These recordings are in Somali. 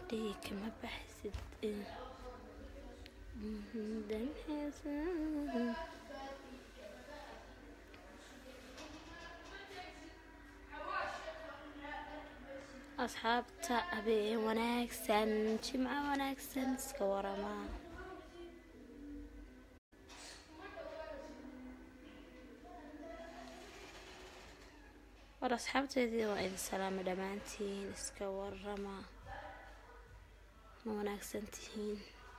ليك ما بحسد أصحاب تعبي وناكسن جمعة وناكسن سكورما أصحابتي وإذا السلام دمانتين سكورما وناكسنتين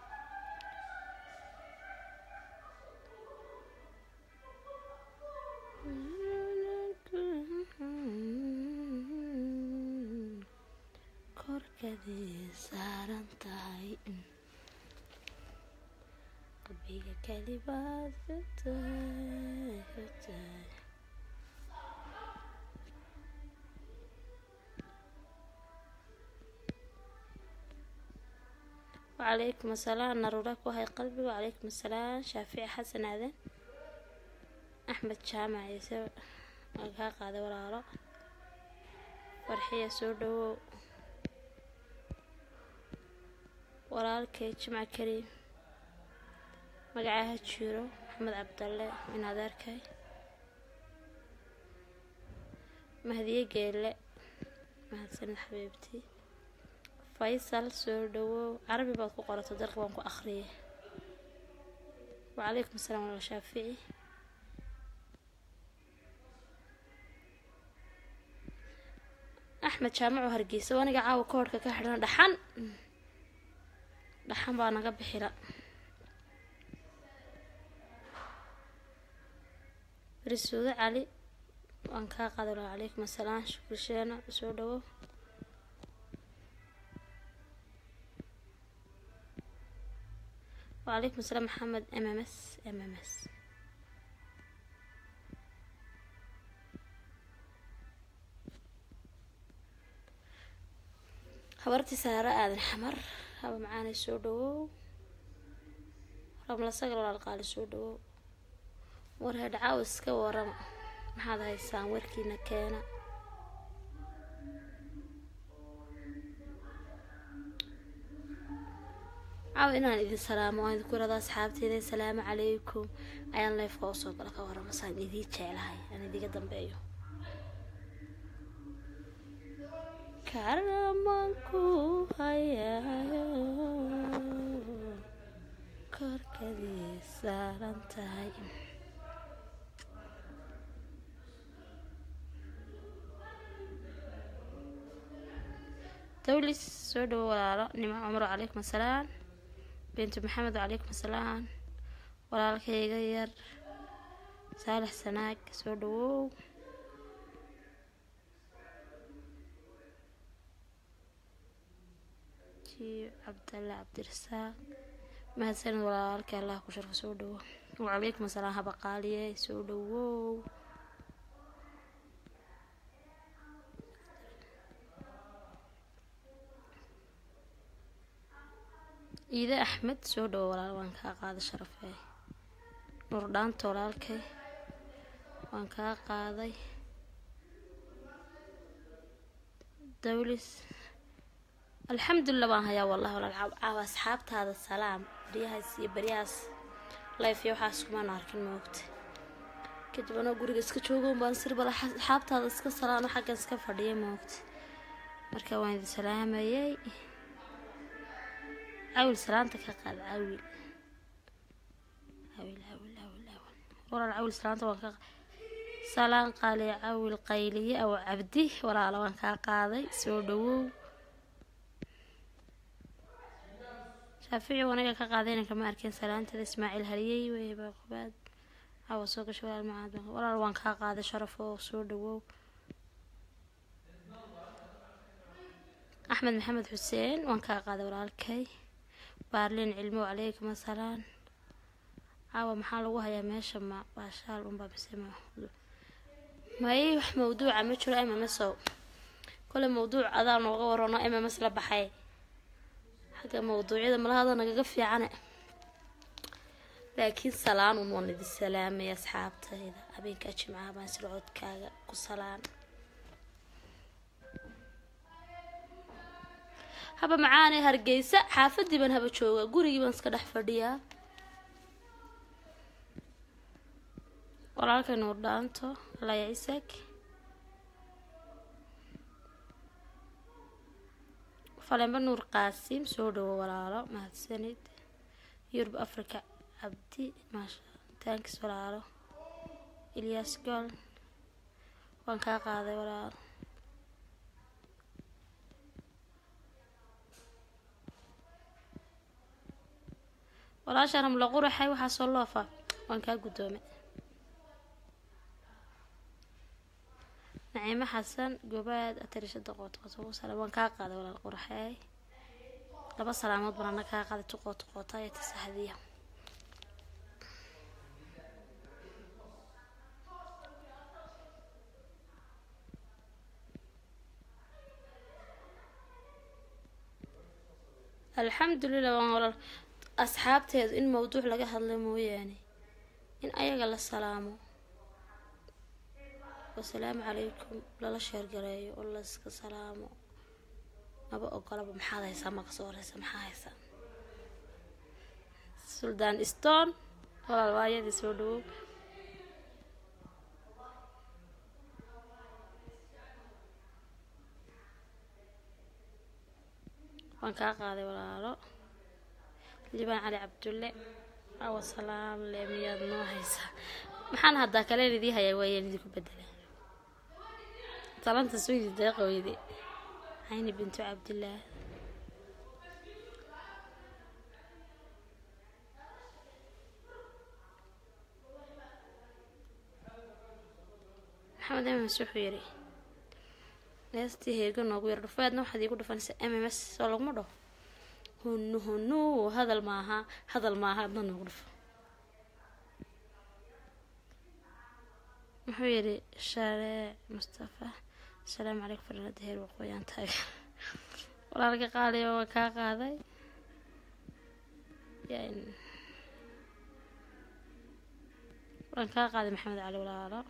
كوركدي سارنتاي قلبي كلمات فتاي وعليكم السلام نروراك وهاي قلبي. وعليكم السلام شافعي حسن هذا أحمد جامع يسوي الهاق هذا ولا فرحية سودو walaalkay jimca kariim magacaha jiro maxamed cabdalle in adeerkay mahdiye geelle mahadsanid xabiibtii faysal soo dhawow carabi baad ku qorato darqa waan ku akhriyay وعليكم السلام walaal shaafici axmed jaamac oo hargeysa waniga caawa koodhka ka xidhan dhaxan dhaxan baa naga bixila risuudo cali waan kaa qaaday. وعليكم السلام shukri sheena soo dhawow وعليكم السلام محمد MMS habarti saara aadan xamar haba macaanay soo dhawow ramla sagal walaal qaali soo dhawow war hadcaaw iska warama maxaad haysaan warkiina keena caaw inaan idin salaamo waan idinku radaa asxaabteeda salaamu calaykum ayaan leefka u soo gala ka warama saan idin jecelahay aan idiga dambeeyo karamanku hayayo korkadii saaran tahay dawlis soo dhawo walaalo nimo cumar. وعليكم السلام بنت محمد. وعليكم السلام walaalkayga yar saalax sanaag soo dhawow عبدالله عبد الرزاق mahadsanid walaalkay allah ku sharfo soo dhawo. وعليكم السلام haba qaaliye soo dhawow iida axmed soo dhawo walaal waan kaa qaaday sharafey nur dhaanto walaalkay waan kaa qaaday dawlis alxamdulilah baan hayaa wallahi walaal caawa asxaabtaada salaam bariyahaas iyo bariyahaas life iyo waxaas kuma arkin moogta kadib anoo guriga iska joogo baan sir bal asxaabtaada iska salaano xaggan iska fadhiya moogta marka waan idin salaamayay عاول سلامتك كقاد عاول ولا عاول سلامتك وان سلام قال عاول قيلي او عبدي ولا وان كقاداي سو دhowow شافعي وانا كقادينا كما اركين سلامتي اسماعيل هريي وهبه قباد او سو كشوال معاد ولا وان كقاday شرفو سو دhowow احمد محمد حسين وان كقاday walaalkay بارلين علمي. وعليكم السلام عاوة محال وهي ماشي ما باشال أم بسمع ما أي موضوع مشهور إما مسو كل موضوع أذان وغورنا إما مثل بحي حاجة موضوع إذا ما هذا نقف عنه لكن سلام ونوند السلام يا أصحابته إذا أبين كاتش معاه بس العود كسلام haba macaane Hargeysa xaafadii baan haba jooga gurigii baan iska dhex fadhiyaa walaalkay nuur dhaanto Layaab فلما نور قاسم سودو ولاله ما تسند يرب أفريقيا عبدي ماشي تانكس ولاله إلياس قال وانكا قاضي ولاله ولا شرم لغور حي وحصل الله فا وانكا قدومي نعيمة حسن قباد أتريش الدقوط قطو سلام وانكا قاضي ولا القرحي لبا سلامات برانا كا قاضي تقوط قوطاية تسحذية الحمد لله والله أصحابتي إن موضوع لقى هالمو يعني إن أيق الله السلام والسلام عليكم لا شير قراي والله اسك سلام أبى أقرب محاذا يسمى قصور يسمى حايسا سلطان استون ولا الوايد يسودو وانكا قاضي ولا لا لبان علي عبد الله أو السلام لمياد نوحيسا محان هدا كليل دي هيا وين دي كبدله طبعا تسويدي دقيقة ويدي عيني بنت عبد الله محمد أمام مسوح ويري ناستي هي قلنا وير رفاد نوحد يقول فانس أمام مس ولا مرة هنو هذا الماها ضن غرفة محويري شارع مصطفى السلام عليكم فرنا دهير وقويان تاج ولا لقى قالي وكا قاضي يعني وكا قاضي محمد علي ولا لا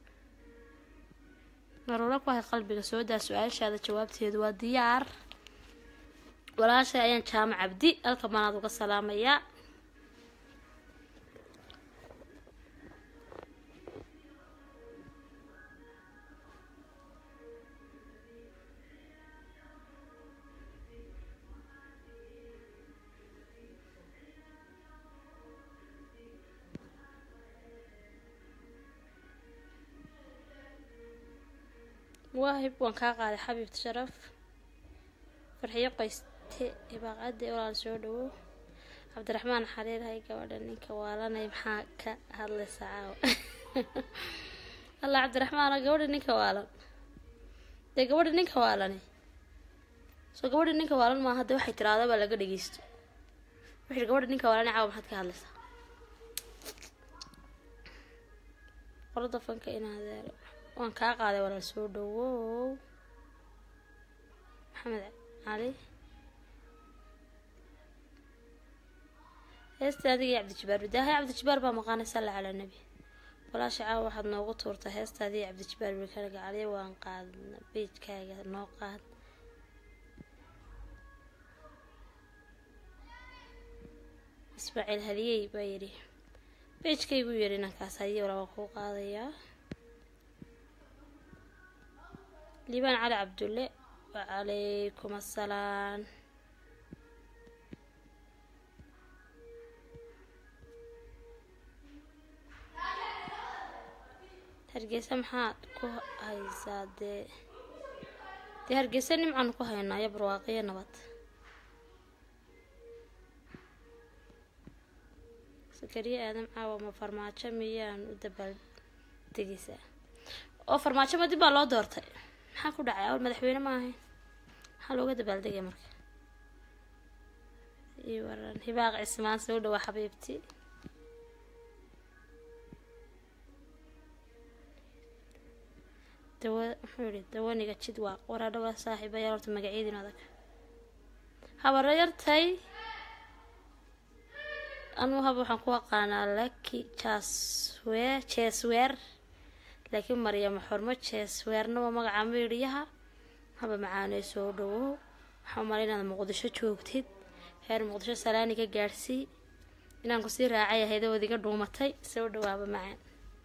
مرورك وهي قلبي سودا سؤال شهادة جوابتي هدوا ديار ولا شيء أيان شام عبدي الكمان أدوك السلام يا واهب وانكا قاعدة حبيبة شرف فرحية قيستي هباق أدي ولا سودو عبد الرحمن حرير هاي قوالا نينكا والا يمحاك هادلي ساعة الله عبد الرحمن قوالا نينكا والا دي قوالا نينكا والا سو قوالا نينكا والا ما هدي وحي ترادا بلا قد يجيستو وحي قوالا نينكا والا عاو محادك هادلي ساعة قرد فانكا إنا هذا وان كا قاضي ولا سودو محمد علي هستادي يا عبد الجبار بداها يا عبد الجبار بمقانة صلى على النبي ولا شعار واحد نوغو تورته هستادي يا عبد الجبار بكرق عليه وان قاد بيت كاغا نوقاد اسماعيل هديه بايري بيت كايغو يرينا كاسايي ولا وقو قاضية لبان على عبد الله وعليكم السلام هرجيسة محاد كو هايزا دي هرجيسة نمعن كو هاينا يبرواقية نبات سكرية آدم عاوة ما فرماتشا ميان ودبال تجيسة oo farmaajo ma dib baa loo doortay maxaa ku dhacay awal madaxweyne ma ahayn maxaa looga dabaaldegay marka iyo waran hibaaq cismaan soo dhawa xabiibti dawaniga jidwa waraadhawa saaxiibayaal horta magaciidin adag habarayartay anu haba waxaan ku aqaanaa laki cheswer لكن مريم حرمة شيس ويرنا ومقع ميريها هبا معاني سودو waxaan maleynayaa muqdisho joogtid heer muqdisho salaani ka gaarsii inaan ku sii raacay hay'ado wadiga dhuumatay soo dhawaaba macaan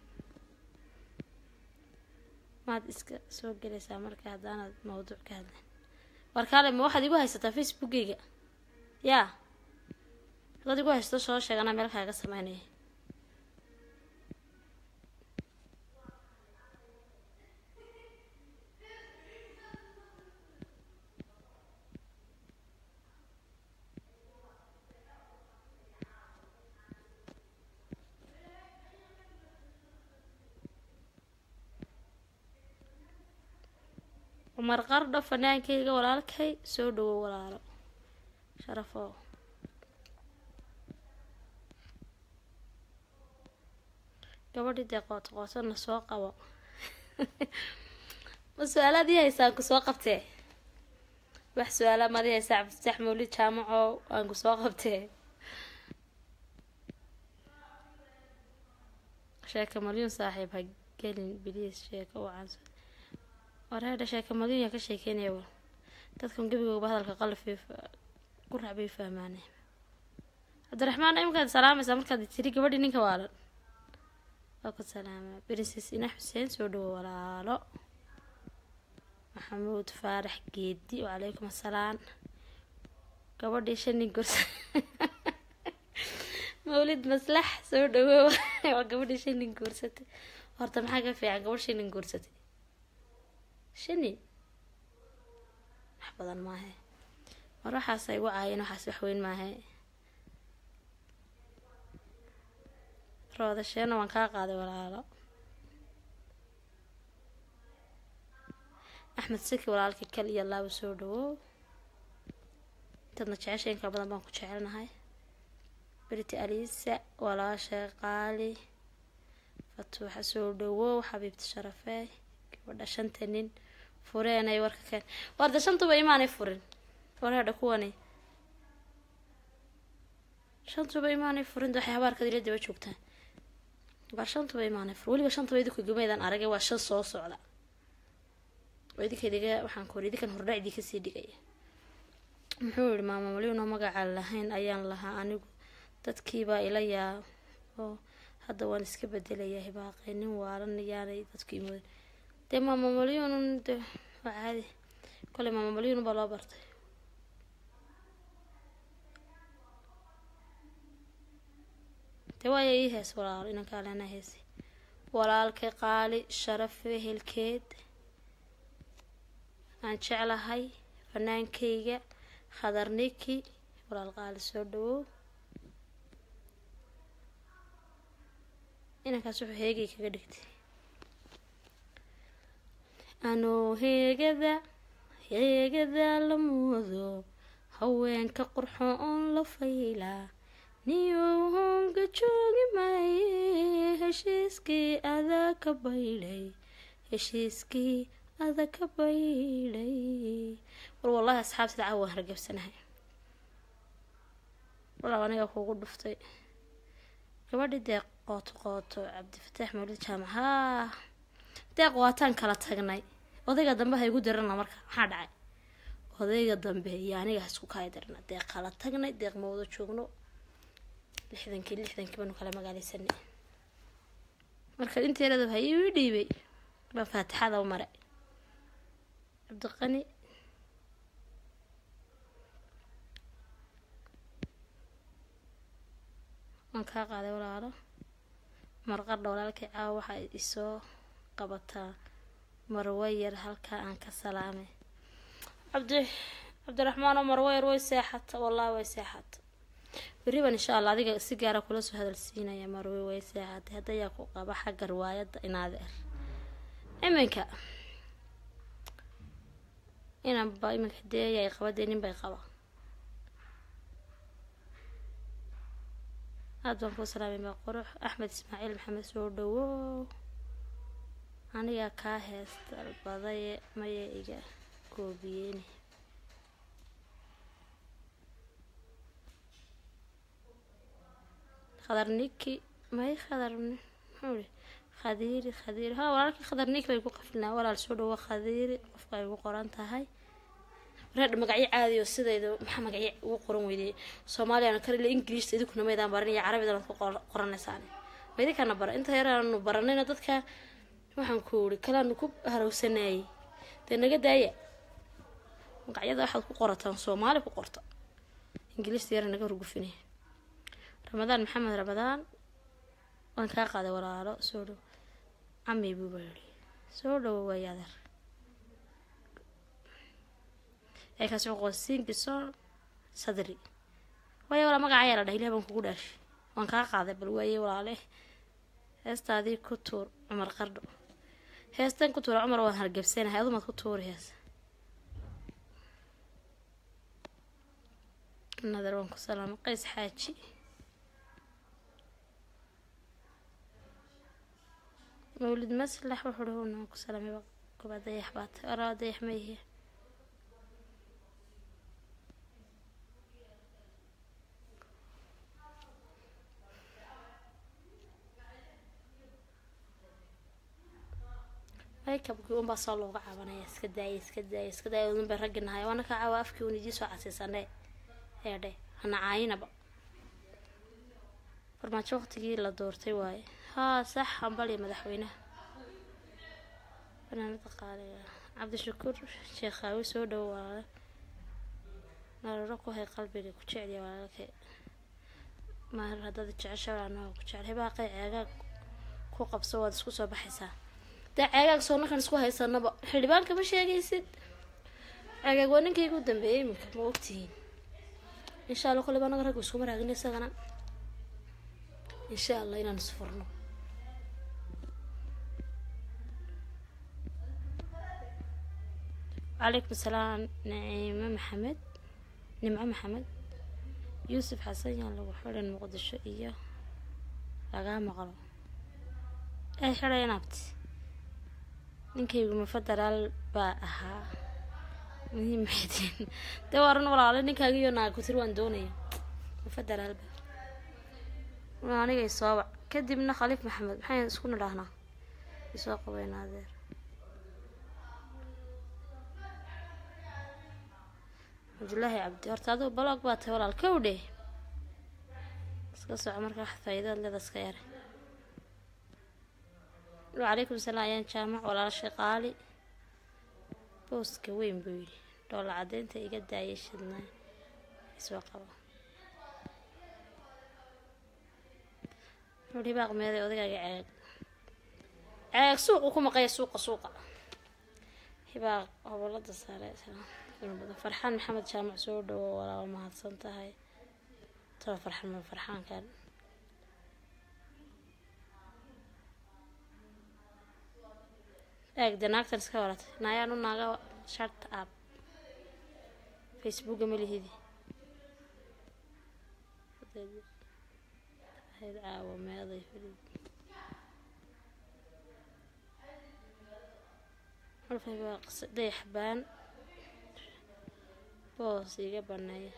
maad iska soo galaysaa marka hadaan mawduuc ka hadlay warkaale ma waxaad igu haysataa facebookgayga yaa haddaad igu haysato soo sheeg anaa meel kaaga sameynaya umar qardho fanaankayga walaalkay soo dhawow walaalo sharafo gabadhi dee qootna soo qabo ma su-aalaadii haysaan ku soo qabtee wax su-aala madii haysaa cabdifatax mawlid jaamaco aan ku soo qabtee sheeka malyuun saaxiib ha gelin biliis sheeka wacan wareedha sheeka malyuun yaa ka sheekeynaya dadkan gebigooba hadalka qalaf ku raacbay fahmaane cabdiraxmaan imkaad salaamaysaa markaad tiri gabadhii ninka waalan waa ku salaama princess ina xuseen soo dhawo walaalo maxamuud faarax geedi wacalaykum assalaam gabadhii shanin gursa mawlid maslax soo dhawo waa gabadhii shanin guursatay horta maxaa ka fiican gabadh shanin guursatay shani wax badan maahe mar waxaas ay igu caayeen waxaas wax weyn maahe roodasheena waan kaa qaaday walaalo axmed saki walaalkii kal iyo laabo soo dhawow intadna jecesha inka badan baan ku jecelnahay بريت أليسا ولا شغالي فتوح سودو حبيبتي شرفاي ودا شنتنين فورين أي ورك كان وردا شنتو بإيماني فورين وردا كواني شنتو بإيماني فورين ده حوار كذي لدي بشوكتها برشنتو بإيماني فور ولي برشنتو بيدك جميدا أرجع واشل صوص على ويدك هديك وحنكور يدك الهرداء يديك السيديك محور ماما مليون وما قاعد لهين أيام لها أنا dadkiiba ilaya oo hadda waan iska bedelaya hibaaqaynin waaran yaanay dadkii mooday de mama maliyun de waadi kale mama maliyun baa loo bartay de way ay hees walaal inaan kaalana heesi walaalkay qaali sharaf wehelkeed aan jeclahay fanaankayga khadarniki walaal qaali soo dhawow إنا كاسو هيجي كقدرتي أنا هيجذا لموذو هوين كقرحون لفيلا نيوهم كتشوغي ماي هشيسكي أذا كبايلي هشيسكي أذا كبايلي والله أصحاب تدعوه هرقب سنة والله أنا يخو قدفتي كبادي ديق قوتو عبد الفتاح مولد جامع ها deeq waataan kala tagnay odayga dambe hay ugu dirana marka waxa dhacay odayga dambe iyo aniga isku kay dirna deeq kala tagnay deeq ma wada joogno 60 banu kala magaaleysanay marka inteerada hay ii dhiibay ba faatixada u maray abdiqani aan ka qaaday walaalo marqad walaalkay waxa isoo qabataa marwayar halka aan ka salaamay cabdiraxmaan marwayar way seexata wallahi way seexata bariban insha Allah adiga si gaar ah kula soo hadal siinaya marway way seexata hadaya ku qaba xagga riwaayada inaadeer iminka inaan ba iminka deeyay qabadeenin bay qaba هذا هو سلامي ما قروح أحمد إسماعيل محمد سودو أنا يا كاهس البضايع ما يجا كوبيني خضرنيكي ما يخضرني حولي خديري ها ولكن خضرنيك بيقول قفلنا ولا السودو خديري قفقا يقول قرانتها هاي reer magacyo caadi oo sideedo maxaa magacyo ugu qoran weydii Soomaaliya kale la English idinku nameedaan baranaya Carabiga ku qoranaysaan weydii kana bar inta yaraanu baranayna dadka waxaan ku uri kala ku harowsanay naga daaya magacyada waxaad ku qorataan Soomaali ku qorta English yar naga rugufinay Ramadaan Maxamed Ramadaan waan ka qaaday walaalo soo dhow عمي بوبري سولو ويادر اي كاسو قوسين كسو صدري ويا ولا مقعيا لا دهيله بان كوغو داش وان كا قاده بل ويا ولا له هستادي كتور عمر قردو هستان كتور عمر وان هرجبسين هادو ما كتور هيس نادر وان كسلام قيس حاجي مولد مسلح وحرهون وكسلامي بقى قباد يحبات أراد يحميه هيك بقول بصلوا قعبنا يسكداي ونبي رجنا هاي وأنا كعوافك ونجي سو عسيسنا هذا أنا عاينة بقى فرما شوختي لا دورتي واي ها صح أمبالي مدحوينه أنا نتقالي عبد الشكور شيخ أوي سودا و نروكو هاي قلبي كتشعلي ولا كي ما هذا التعشى أنا كتشعلي باقي عجاج كو قبصوا دسكو سو بحسها ده عجاج صورنا كان سكو هاي صرنا بقى حلبان كمش يجي يسد عجاج وانا كي قدام بيه موقتين إن شاء الله كل بنا نرجع سكو مراجعني سجنا إن شاء الله إنا نسفرنا عليكم السلام نعيمة محمد يوسف حسن يلا وحول المقدسة إياه لقاه مغلو أي حرا ينابت نكي مفضل الباءها مهم حيتين دوارنا ولا على نكاجي يونا كثير واندوني مفضل الباء وأنا جاي صابع كدي من خليف محمد حين سكون لهنا يسوق بين هذا والله يا عبدي هرتادو بلاك بات ولا الكودي اسكسو عمرك واحد فايدة اللي ذا سكير وعليكم السلام يا جامع ولا شقالي بوست كوين بوي دول عدين تيجي دايش لنا يسوق Hibaaq meeday odagaaga caag suuq kuma qay suuqa Hibaaq hawlada sare farxaan maxamed jaamac soo dhaw walaal mahadsan tahay tala farxaan kan danaagtan iska warat naayaan u naaga shut up Facebook malihidi هذا عاو ماضي فريد عرف هيبقى قصدي حبان بوس يقبرناي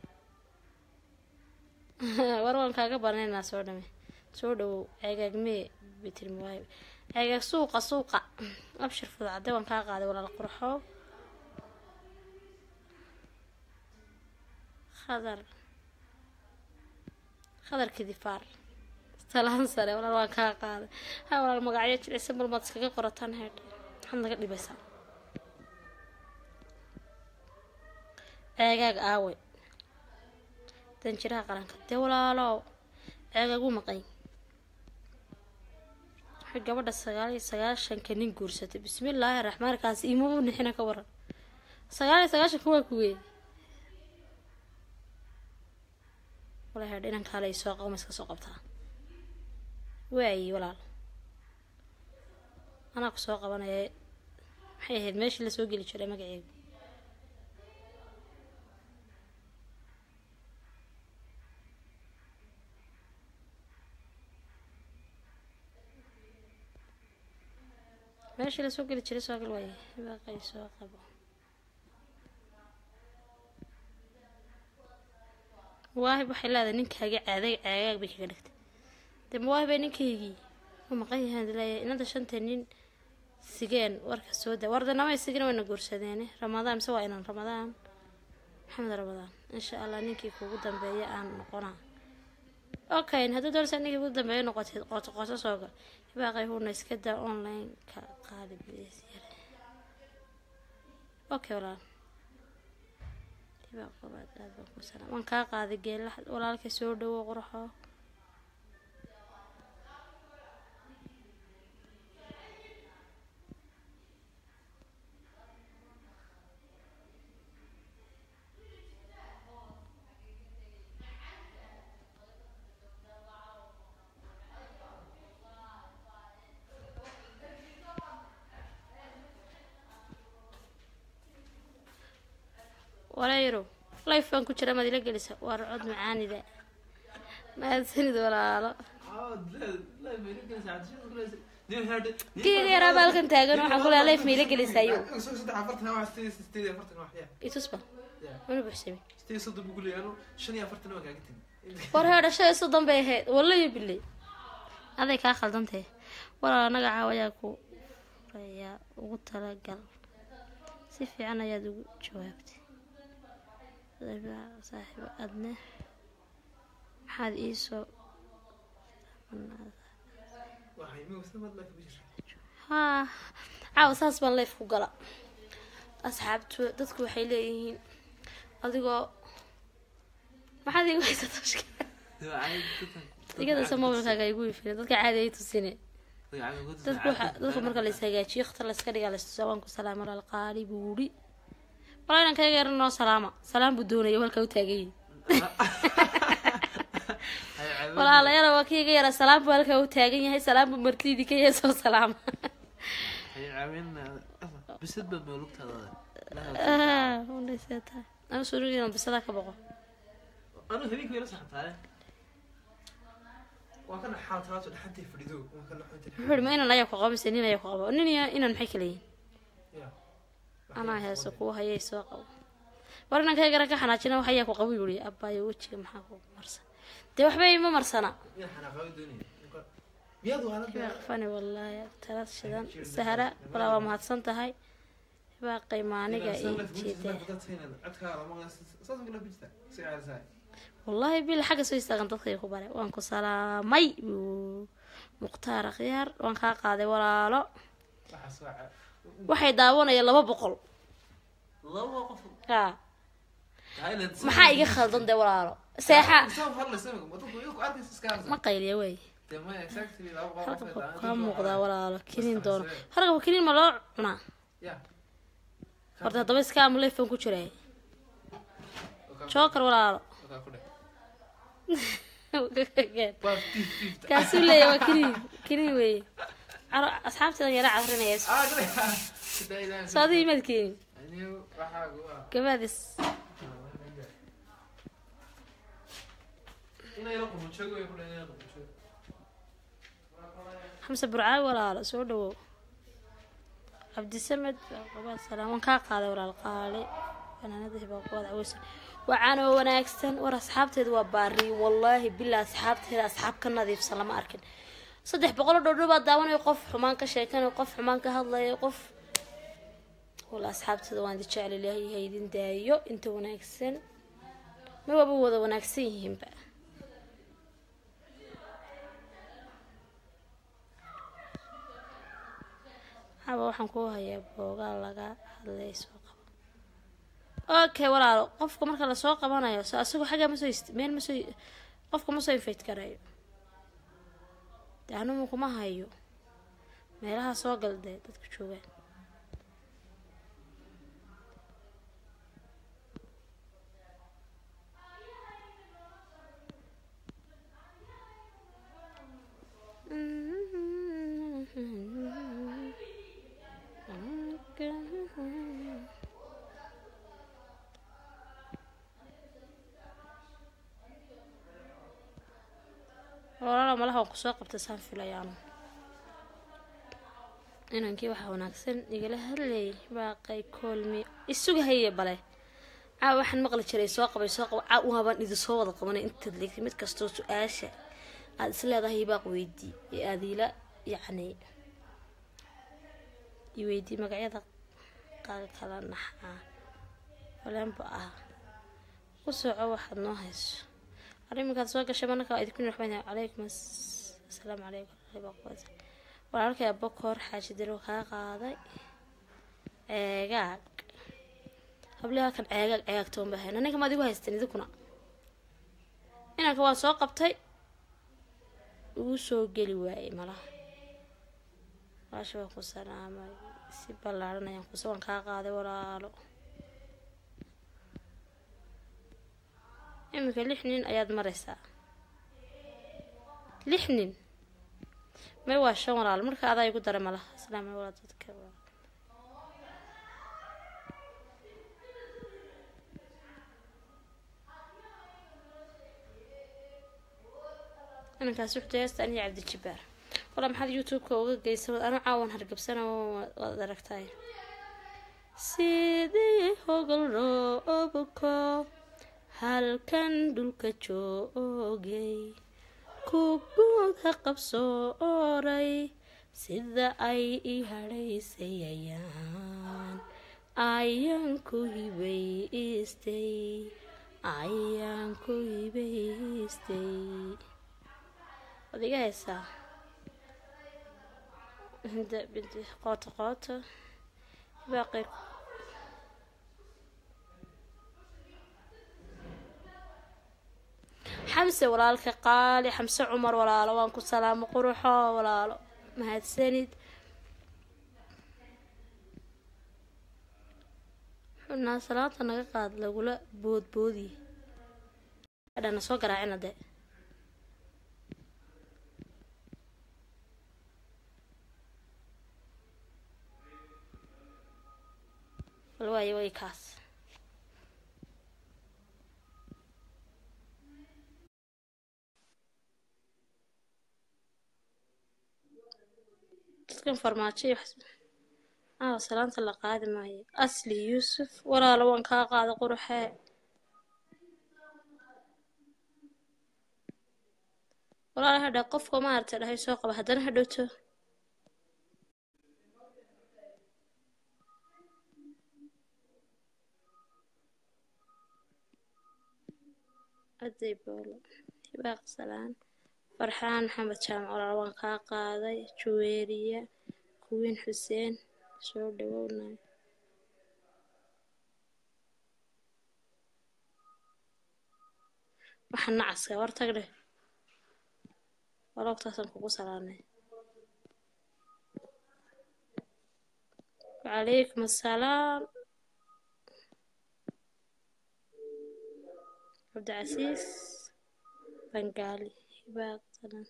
وروان كاقبرناي ناس سودو عيقاق مي بيتر مواهب عيقاق سوقة أبشر فضع عدوان كاقادي ولا القرحو خضر كذفار سلام سلام ولا واقع قاعد ها ولا المقاعية الاسم المدرسة قرطان هاد حنا قد لبسا عاقاق آوي تنشرها قرانك دي ولا لا عاقاقو مقاي حق بدا سغاشن كنين قرسة بسم الله الرحمن الرحيم إيمو نحنا كورا سغاشن كوا كوي ولا هاد إنك على يسوق أو مسك سوقتها واي ولا أنا كسوق أنا حيه ماشي اللي سوق اللي شري مقعد ماشي اللي سوق اللي شري سوق الواي باقي سوق أبو واهب وحلا هذا نك هاجي عاقاق بيك قلت دم واهب نك يجي ومقيه هذا لا إن هذا شنتين سجين ورك السوداء وردنا ما يسجنوا إنه قرص هذين رمضان سواء إن رمضان محمد رمضان إن شاء الله نيكي كوجودن بيا أنا نقنا أوكي هذا درس نيكي كوجودن بيا نقطة سوقا باقي هو ناس كده أونلاين كقالب بيصير أوكي ولا تبقى قباد هذا مثلا وان كقاعد جيل ولا الكسور دو وقرحه ولا يرو لا يفهم كل شيء ما دي لجلسه وارعد معاني ذا ما تسند ولا لا لا يجلس عاد شو تقول كي غير بالك انت قالوا حنقول لا يفهم يجلس ايو صدق عفرتنا واحد ستي عفرتنا واحد يتصبح وانا بحسبي ستي صدق بقول لي انا شنو عفرتنا واحد war hada shay sodan bay ahayd wallahi bilay aday ka khaldantay wala naga caawaya ku raya ugu talagal si fiican ayaad ugu jawaabtay dadba saaxiib adna maxaad iiso waxay ma wasmad la kabir ha caaw saas baan leef ku gala asxaabtu dadku waxay leeyihiin adigoo maxaad igu haysatay digada mobilkaaga igu ifin dadka caadi ay tusine dadku marka la isagaajiyo khtar la iska dhiga la salaam ku salaam ala qaali buuri walaan kaga yarno salaam buu doonayo halka uu taagay walaal yara waa kiiga yara salaam buu halka uu taagan yahay salaam buu martidii ka yeesoo salaam ay caawina bisad bad ma lugtada ونسيتها أنا سوري أنا بس هذا كبقى أنا هذيك وين صحتها وكان حاطات لحد يفردو وكان حاطين حلو ما أنا لا يقع بس إني لا يقع إنني أنا نحكي لي أنا هي سقوها هي ساق ورنا كذا كذا حناجنا وحياك وقوي يقولي أبا يوتشي محاكو مرسى ده وحبي ما مرسنا يا حنا قوي الدنيا بيضوا على فاني والله ثلاث شدان سهرة ولا ما هتصنت هاي باقي مانيجا إيجيده والله بالحاجة سوي استغنت خير خبره وانكو سلامي مختار خيار وانكا قاضي ولا لا waxay daawanaya 200 ha maxaa iga khaldan de walaalo seexa ma qayliyo way ka muuqda walaalo kinin doono harqa kinin ma loo cunaa horta daba iska amulay fan ku jiray joker walaalo كاسو لي وكري وي اصحابتي يا عفرنيس صادي ملكين كبادس خمسة برعاي ولا سو دو عبد السمد قبل سلام وكا قاده ولا القالي انا ندهي بقود عوس وعانو وناكسن ور اصحابتي وباري والله بالله اصحابتي اصحاب كنظيف سلام اركن صدح بقول دودو داوانay qof xumaan ka sheekan qof xumaan ka hadlay qof wala asxaabtada waan jecel ilaahay haydin daayo inta wanaagsan ma waba wada wanaagsan yihiin ba haba waxaan ku hayaa booga laga hadlayso okay walaalo qofka marka la soo qabanayo asagu xaga ma soo meel ma soo qofka ma soo infeed karayo taanu kuma hayo meelaha soo galday dadku joogaan walaalo malaha ku soo qabta saan filayaan inankii waxa wanaagsan igala hadlay baaqay koolmi isugu haye bale waxaan maqli jiray soo qabay waan idin soo wada qabanay inta leegtay mid kasto su'aasha aad isleedahay baaq weydii aadila yani weydii magacyada qaal kala naxaa walanba وسوع واحد ناهيس أريم كان سواق شبابنا كا يكون رحمة عليكم السلام عليكم الله walaalka ya bokor xaaji diro ka qaaday eegaag hablaha kan eegaag toon bahan aniga ma adigu haysteen idinku inanka waa soo qabtay uu soo gali waayay malaha waasha ku salaamay si ballaaran ayaan ku soo ka qaaday walaalo imika 6 nin ayaad maraysaa 6 nin ما هو شغل على المركز هذا يقدر مله سلام على ولادك أنا كاسوح جاست أني عبد الجبار والله محل يوتيوب كوجا جيسو أنا عاون هرقب سنة ودركتاي سيدي هوجل روبكو هل كان دولك جوجي كوكود هقبصو أوري سيدا أي هريسيان أيان كوي بيستي أيان كوي بيستي وديك هسا هندا بنتي قاطة باقي حمسة ولالك قالي حمسة عمر ولا وانكو سلام قروحه ولا ما هتسند حنا صلاة أنا قاد لقوله بودي هذا نسوق راعينا ده الواي واي كاس كم فرماتشي يحسب سلامة الله قاعد معي أصلي يوسف ولا لو أنك قاعد قروحه ولا هذا قف وما أرتله هي سوق بهدنا هدوته أدي بقول هباق سلام فرحان محمد شامع ولا لو أنك قاعد جويرية كوين حسين شو دورنا waxaan nacaska war tagne walaaqtaasan kugu salaamay وعليكم السلام عبد العزيز بنغالي هباق سلام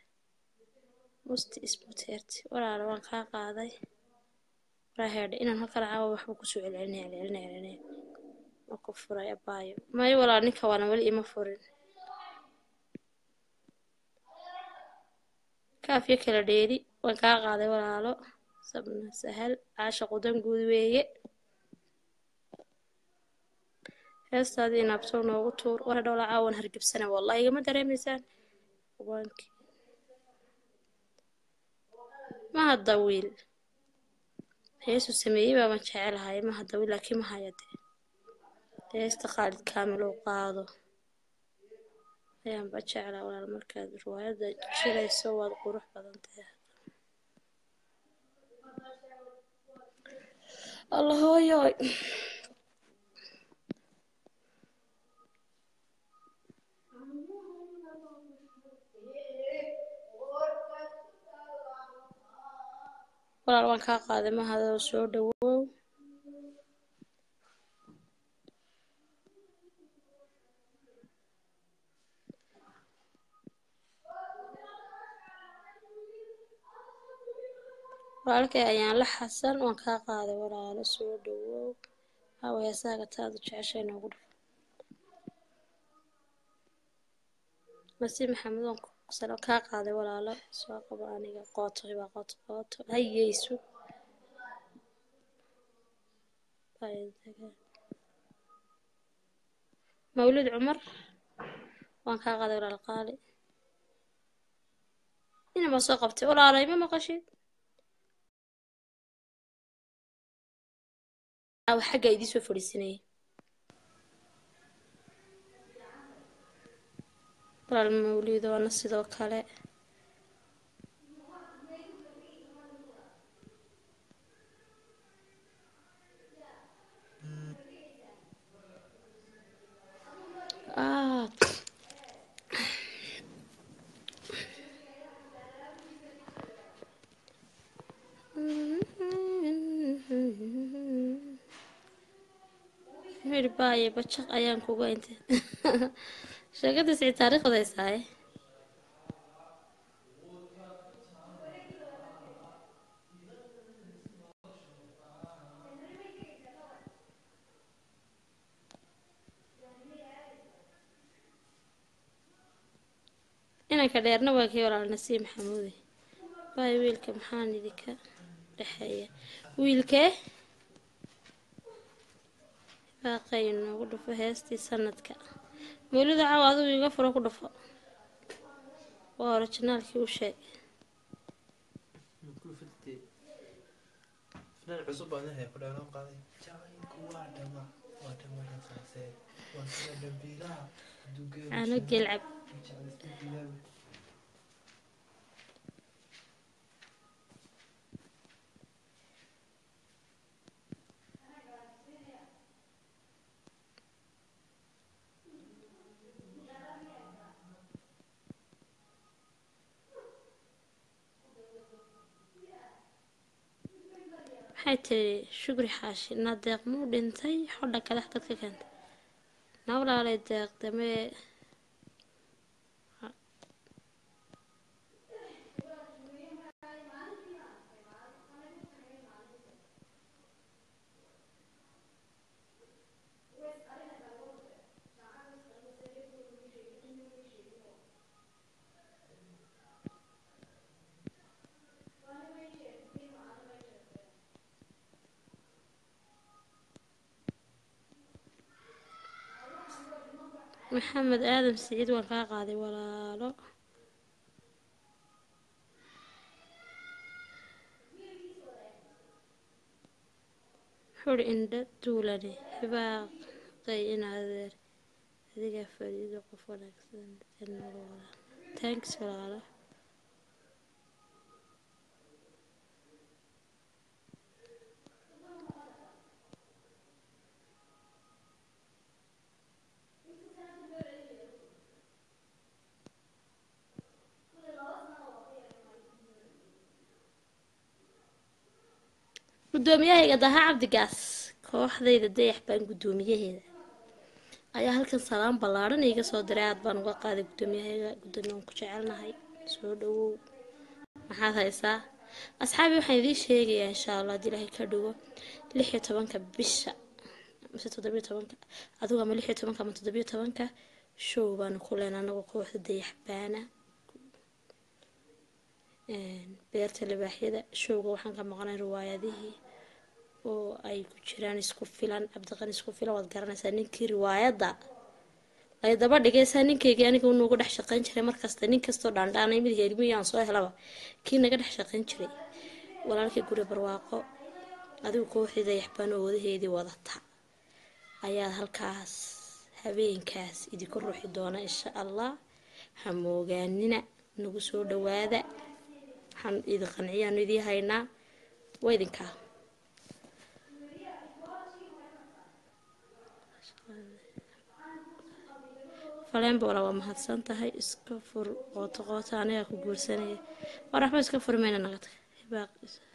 مستي اسمه تيرتي ولا لو كان قاضي راهيد إن هالكل عاوة وحبك سوء العلني وكفر يا بايو ما يولا نكا وانا ولي ما فرن كافية كلا ديري وكا قاضي ولا لا سبنا سهل عاشق ودم قود ويه هستادي نابسون وغطور ولا دولا عاون هرقب سنة والله يا ما دري ميزان وبانك ما هالضويل هيسو سميه ما شعر هاي ما هالضويل لكن ما هاي استقالت كامل وقاضو ayaan ba jeclaa walaal markaad riwaayada jirayso waad qurux badan tahay الله هوي walaal waan kaa qaaday ma hada soo dhawow walaalkay ayaan la xasan waan kaa qaaday walaal soo dhawow hawaya saaga taadu jeceshay noogu dhif masi maxamed waan sano kaa qaaday walaal soo qabo aniga qooto hayeyso مولد عمر وان كان قادر على القالي هنا ما سقبت ولا علي ما قشيت او حاجه يدي سو فريسيني walaal mawliid waana sidoo kale hirbaaye bajaq ayaan kuga intay sheekadiis ay taariikhdaysaay inanka dheerna waa kii walaal nasiib maxamuudi baay wiilka maxaan idinka dhexeeya wiilkee baaqay noogu dhufo heestii sanadka mawlida caawa adigu iga furo ku dhufo waa orijinaalkii u sheeg فنان عصب أنا هيك ولا أنا قاضي جايك وادما خلاص وأنا دبيلا أنا قلعب حيتي شكري حاشي نادق مو دنتي حدا كذا حكت كنت ناولا على دق دمي محمد آدم سعيد والقاقادي ولا لا حور إن دولني هباق قاين عذر هذيك فريد وقفنا كسر تانكس ولا gudoomiyaha daha cabdi gaas kooxdayda dayax baan gudoomiyaheeda ayaa halkan salaam ballaaran iga soo diray aad baan uga qaaday gudoomiyaha gudoomiyaha ku jecelnahay soo dhawow maxaad haysaa asxaabi waxaan idin sheegayaa insha Allah ilaahay ka dhigo 16 bisha mise 17 adigu ama 16 ama 17 show baan ku leenahay anagu kooxda dayax baana beerta libaaxyada showga waxaan ka maqnay riwaayadihii oo ay ku jiraan isku filan abdaqan isku filan wad garanaysaa ninkii riwaayada ay daba dhigaysaa ninkeygii aniga uu noogu dhex shaqayn jiray markasta nin kastoo dhaandhaanay mid heermiyaan soo helaba kii naga dhex shaqayn jiray walaalkii guri barwaaqo adigu kooxda yaxbaan oo wadaheedii wadata ayaa halkaas habeenkaas idinku ruuxi doona insha Allah ha moogaanina nagu soo dhawaada waxaan idin qanciyaan idin haynaa waa idinka فلان بولا وما هتصنتها إسكفر وتقاطع أنا أكو جورسانية وراح بس كفر من النقط هباق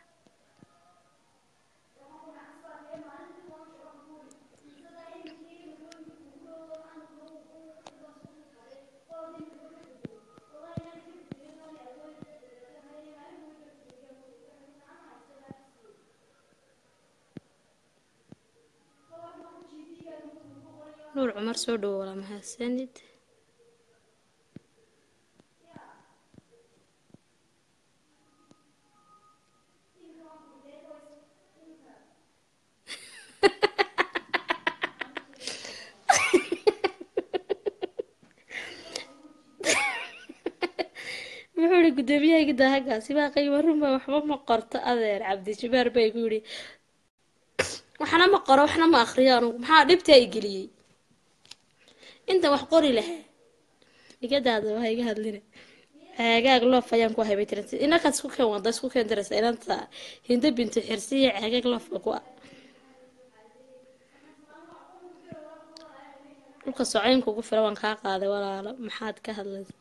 نور عمر سودو ولا مهسند wuxuu gudoomiyaha gadaagaasi baa qiimo runba waxba ma qorto adeer cabdi jibaar bay ku yiri waxna ma qoro waxna ma akhriyo anigu maxaa dhibta ay geliyay inta wax qori lahaa iga daado waxa iga hadlina caagaag loof ayaan ku haybay tirantay inakaad isku keen wada isku keen darasa inanta hinda bintu xirsiya caagaag loofka ku dhulka socaynka ugu filan waan kaa qaaday walaalo maxaad ka hadlaysa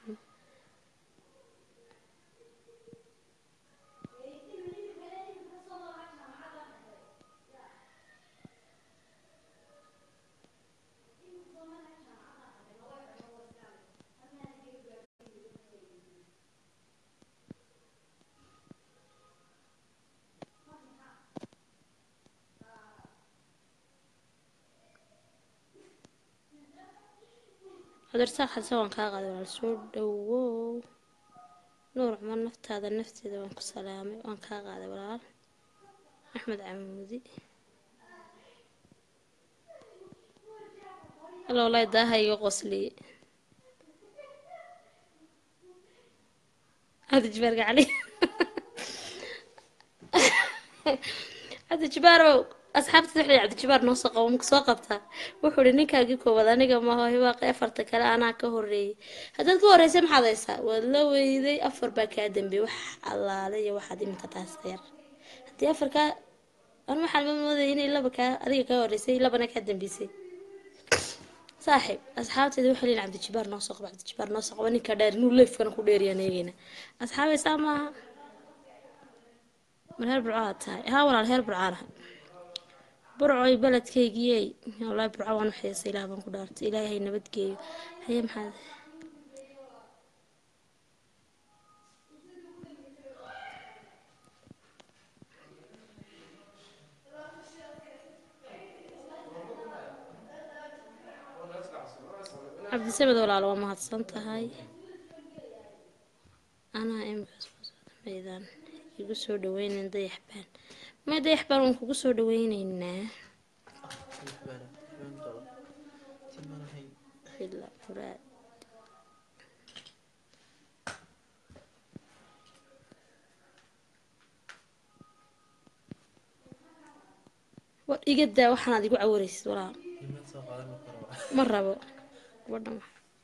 hadarsaa xadsa waan kaa qaaday walaal soo dhawow nuur cumar naftaada nafteeda waan ku salaamay waan kaa qaaday walaal axmed camuudi halo walahi daaha iga qosliye هذا جبار علي هذا جبارو أصحابتي تحلي عبد الجبار نوثق ومكسوقبتها وحولي نيكا جيكو وذا ما هو هباق أفرت كلا أنا كهوري هذا كهوري سمح هذا ولا ويدي أفر بكادم بوح الله علي واحد من كتاسير هدي أفر كا أنا ما حد من مذهين إلا بكا أذي كهوري سي إلا بنا كادم بيسي صاحب أصحابتي ذو حلين عبد الجبار نوثق بعد الجبار نوثق ونيكا دار نولف كانوا كوديريا نيجينا أصحابي سامع من هالبرعات هاي ها ولا هالبرعانها برعي بلد كيجي والله برعوان وحيس إلى بنك دارت إلهي نبت جي هي محل عبد السمد ولا على ما هتصنت هاي أنا ميدان يقصوا دوين ضيح بان ما ضيح بان ونقصوا دوين إنه إلا فراد ويقدر وحنا دي عوريس ولا مرة بو ورنا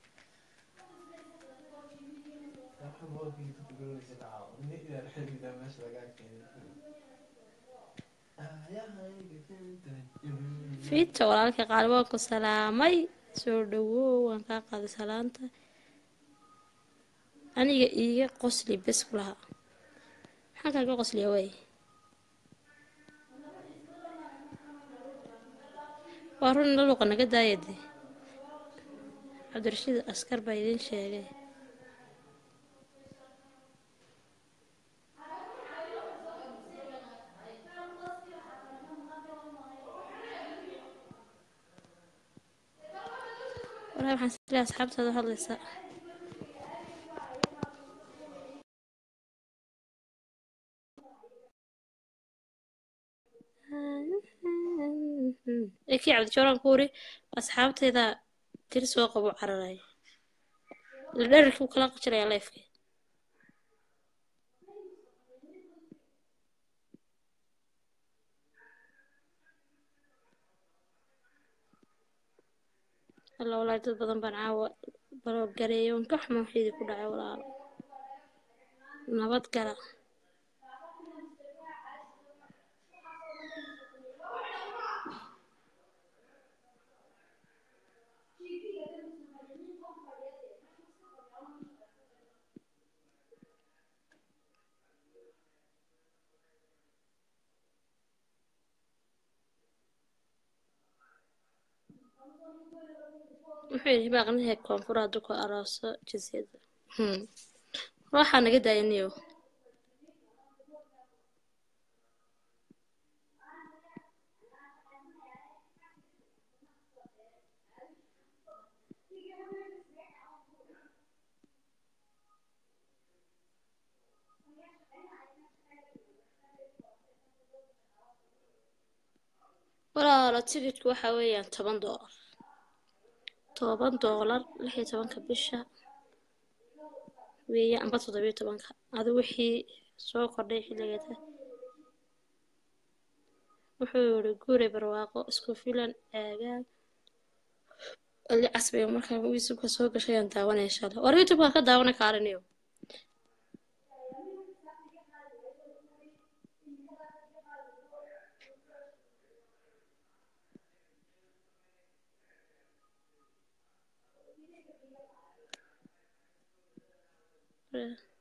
فيت ولالك قالوا سلامي soo dhawow waan kaa qaaday salaanta aniga iiga qosli bes ku lahaa maxaan kaaga qosliya way waa run la luqa naga daayade cabdirashiid askar baa idin sheegay والله waxaan sidaa asxaabtada hadlaysa إيه عبد الجوار كوري أصحابتي إذا ترسوا قبو عرراي الدرك وكلا قشري على يفكي الله والله جد بدن بنعاو برو قريون كحمة وحيدي كل عولا نبض قرا وحيد باقنا هيك كونفورا دوكو أراسو جزيدة روح أنا قد عينيو ولا تيجي waxa weeyaan $10 $10 16 bisha weeyaan amba 17 adu wixii soo kordhay xilligeeda wuxuu yiri guri barwaaqo isku filan aagaan اللي عصبي مركا ويسو كسو كشيان داوانا إن شاء الله وريتو بقى كداوانا كارنيو Yeah.